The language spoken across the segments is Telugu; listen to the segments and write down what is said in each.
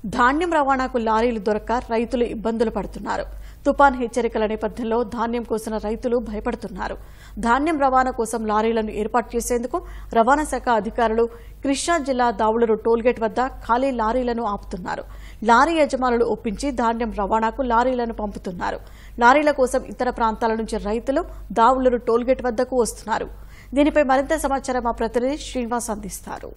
ధాన్యం రవాణాకు లారీలు దొరక్క రైతులు ఇబ్బందులు పడుతున్నారు. తుపాన్ హెచ్చరికల నేపథ్యంలో ధాన్యం కోసిన రైతులు భయపడుతున్నారు. ధాన్యం రవాణా కోసం లారీలను ఏర్పాటు చేసేందుకు రవాణా శాఖ అధికారులు కృష్ణా జిల్లా దావులూరు టోల్గేట్ వద్ద ఖాళీ లారీలను ఆపుతున్నారు. లారీ యజమానులు ఒప్పించి ధాన్యం రవాణాకు లారీలను పంపుతున్నారు. లారీల కోసం ఇతర ప్రాంతాల నుంచి రైతులు దావులూరు టోల్గేట్ వద్దకు వస్తున్నారు. దీనిపై మరింత సమాచారం మా ప్రతినిధి శ్రీనివాస్ అందిస్తారు.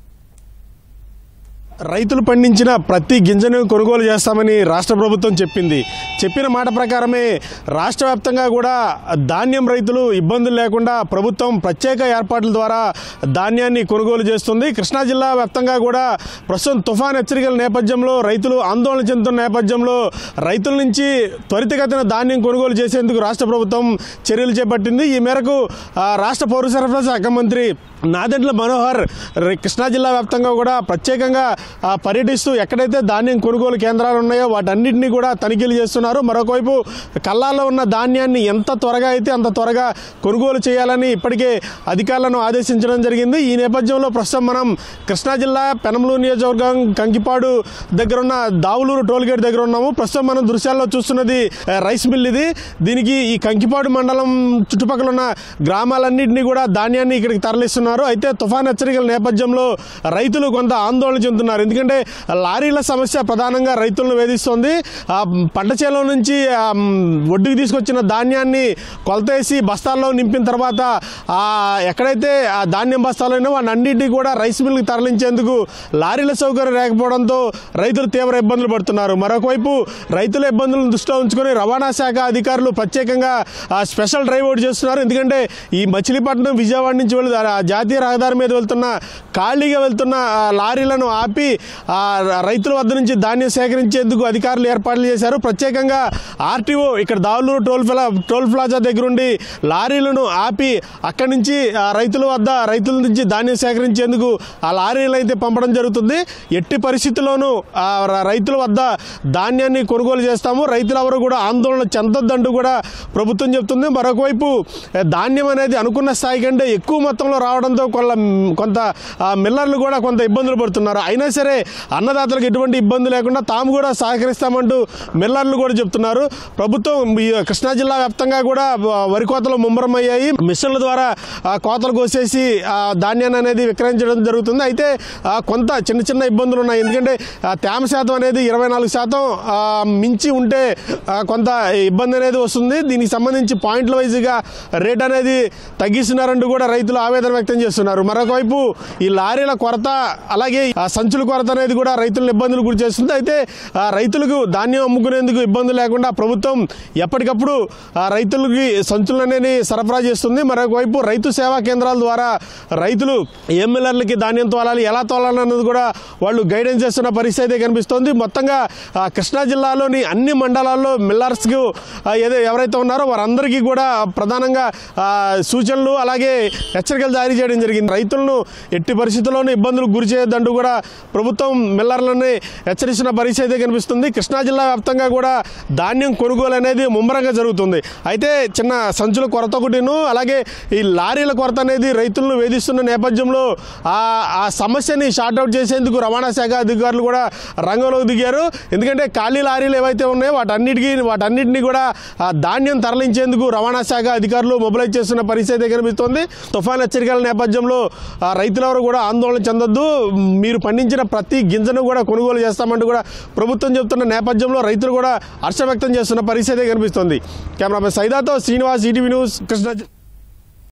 రైతులు పండించిన ప్రతి గింజను కొనుగోలు చేస్తామని రాష్ట్ర ప్రభుత్వం చెప్పింది. చెప్పిన మాట ప్రకారమే రాష్ట్ర వ్యాప్తంగా కూడా ధాన్యం రైతులు ఇబ్బందులు లేకుండా ప్రభుత్వం ప్రత్యేక ఏర్పాట్ల ద్వారా ధాన్యాన్ని కొనుగోలు చేస్తుంది. కృష్ణా జిల్లా వ్యాప్తంగా కూడా ప్రస్తుతం తుఫాన్ హెచ్చరికల నేపథ్యంలో రైతులు ఆందోళన చెందుతున్న నేపథ్యంలో రైతుల నుంచి త్వరితగతిన ధాన్యం కొనుగోలు చేసేందుకు రాష్ట్ర ప్రభుత్వం చర్యలు చేపట్టింది. ఈ మేరకు రాష్ట్ర పౌర సరఫరా శాఖ మంత్రి నాదెండ్ల మనోహర్ కృష్ణా జిల్లా వ్యాప్తంగా కూడా ప్రత్యేకంగా పర్యటిస్తూ ఎక్కడైతే ధాన్యం కొనుగోలు కేంద్రాలు ఉన్నాయో వాటన్నింటినీ కూడా తనిఖీలు చేస్తున్నారు. మరొకవైపు కల్లాల్లో ఉన్న ధాన్యాన్ని ఎంత త్వరగా అయితే అంత త్వరగా కొనుగోలు చేయాలని ఇప్పటికే అధికారులను ఆదేశించడం జరిగింది. ఈ నేపథ్యంలో ప్రస్తుతం మనం కృష్ణా జిల్లా పెనమలూరు నియోజకవర్గం కంకిపాడు దగ్గర ఉన్న దావులూరు టోల్గేట్ దగ్గర ఉన్నాము. ప్రస్తుతం మనం దృశ్యాల్లో చూస్తున్నది రైస్ మిల్. దీనికి ఈ కంకిపాడు మండలం చుట్టుపక్కల ఉన్న గ్రామాలన్నింటినీ కూడా ధాన్యాన్ని ఇక్కడికి తరలిస్తున్నారు. అయితే తుఫాన్ హెచ్చరికల నేపథ్యంలో రైతులు కొంత ఆందోళన చెందుతున్నారు. ఎందుకంటే లారీల సమస్య ప్రధానంగా రైతులను వేధిస్తోంది. పంట చేలో నుంచి ఒడ్డుకు తీసుకొచ్చిన ధాన్యాన్ని కొలతేసి బస్తాల్లో నింపిన తర్వాత ఎక్కడైతే ఆ ధాన్యం బస్తాలు ఉన్నాయో వాటన్నింటినీ కూడా రైస్ మిల్కి తరలించేందుకు లారీల సౌకర్యం లేకపోవడంతో రైతులు తీవ్ర ఇబ్బందులు పడుతున్నారు. మరొకవైపు రైతుల ఇబ్బందులను దృష్టిలో ఉంచుకొని రవాణా శాఖ అధికారులు ప్రత్యేకంగా స్పెషల్ డ్రైవ్ అవుట్ చేస్తున్నారు. ఎందుకంటే ఈ మచిలీపట్నం విజయవాడ నుంచి వెళ్ళి జాతీయ రహదారి మీద వెళ్తున్న ఖాళీగా వెళ్తున్న లారీలను ఆపి రైతుల వద్ద నుంచి ధాన్యం సేకరించేందుకు అధికారులు ఏర్పాట్లు చేశారు. ప్రత్యేకంగా ఆర్టీఓ ఇక్కడ దావులూరు టోల్ ప్లాజా దగ్గర ఉండి లారీలను ఆపి అక్కడి నుంచి రైతుల నుంచి ధాన్యం సేకరించేందుకు ఆ లారీలు అయితే పంపడం జరుగుతుంది. ఎట్టి పరిస్థితుల్లోనూ రైతుల వద్ద ధాన్యాన్ని కొనుగోలు చేస్తాము, రైతులెవరూ కూడా ఆందోళన చెందొద్దంటూ కూడా ప్రభుత్వం చెప్తుంది. మరొకవైపు ధాన్యం అనేది అనుకున్న స్థాయి కంటే ఎక్కువ మొత్తంలో రావడంతో కొంత మిల్లర్లు కూడా కొంత ఇబ్బందులు పడుతున్నారు. అయినా సరే అన్నదాతలకు ఎటువంటి ఇబ్బంది లేకుండా తాము కూడా సహకరిస్తామంటూ మిల్లర్లు కూడా చెప్తున్నారు. ప్రభుత్వం కృష్ణా జిల్లా వ్యాప్తంగా కూడా వరి కోతలు ముమ్మరమయ్యాయి. మిషన్ల ద్వారా కోతలు కోసేసి ధాన్యాన్ని అనేది విక్రయించడం జరుగుతుంది. అయితే కొంత చిన్న ఇబ్బందులు ఉన్నాయి. ఎందుకంటే తేమ శాతం అనేది 24% మించి ఉంటే కొంత ఇబ్బంది అనేది వస్తుంది. దీనికి సంబంధించి పాయింట్ల వైజ్గా రేట్ అనేది తగ్గిస్తున్నారంటూ కూడా రైతులు ఆవేదన వ్యక్తం చేస్తున్నారు. మరొకవైపు ఈ లారీల కొరత అలాగే సంచుల కొరత అనేది కూడా రైతులను ఇబ్బందులు గురి చేస్తుంది. అయితే రైతులకు ధాన్యం అమ్ముకునేందుకు ఇబ్బందులు లేకుండా ప్రభుత్వం ఎప్పటికప్పుడు రైతులకి సంచులు అనేది సరఫరా చేస్తుంది. మరొకవైపు రైతు సేవా కేంద్రాల ద్వారా రైతులు ఏ మిల్లర్లకి ధాన్యం తోలాలి, ఎలా తోలాలి అన్నది కూడా వాళ్ళు గైడెన్స్ చేస్తున్న పరిస్థితి కనిపిస్తోంది. మొత్తంగా కృష్ణా జిల్లాలోని అన్ని మండలాల్లో మిల్లర్స్కు ఎవరైతే ఉన్నారో వారందరికీ కూడా ప్రధానంగా సూచనలు అలాగే హెచ్చరికలు జారీ చేయడం జరిగింది. రైతులను ఎట్టి పరిస్థితుల్లోనూ ఇబ్బందులు గురి చేయొద్దంటూ కూడా ప్రభుత్వం మిల్లర్లని హెచ్చరిస్తున్న పరిస్థితి కనిపిస్తుంది. కృష్ణా జిల్లా వ్యాప్తంగా కూడా ధాన్యం కొనుగోలు అనేది ముమ్మరంగా జరుగుతుంది. అయితే చిన్న సంచుల కొరత ఒకటిను అలాగే ఈ లారీల కొరత అనేది రైతులను వేధిస్తున్న నేపథ్యంలో ఆ సమస్యని షార్ట్అవుట్ చేసేందుకు రవాణా శాఖ అధికారులు కూడా రంగంలోకి దిగారు. ఎందుకంటే ఖాళీ లారీలు ఏవైతే ఉన్నాయో వాటన్నిటినీ కూడా ధాన్యం తరలించేందుకు రవాణా శాఖ అధికారులు మొబిలైజ్ చేస్తున్న పరిస్థితి కనిపిస్తోంది. తుఫాన్ హెచ్చరికల నేపథ్యంలో రైతులెవరు కూడా ఆందోళన చెందొద్దు, మీరు పండించిన ప్రతి గింజను కూడా కొనుగోలు చేస్తామంటూ కూడా ప్రభుత్వం చెబుతున్న నేపథ్యంలో రైతులు కూడా హర్షం వ్యక్తం చేస్తున్న పరిస్థితి కనిపిస్తోంది. కెమెరామెన్ సైదాతో శ్రీనివాస్, ఈటీవీ న్యూస్, కృష్ణా.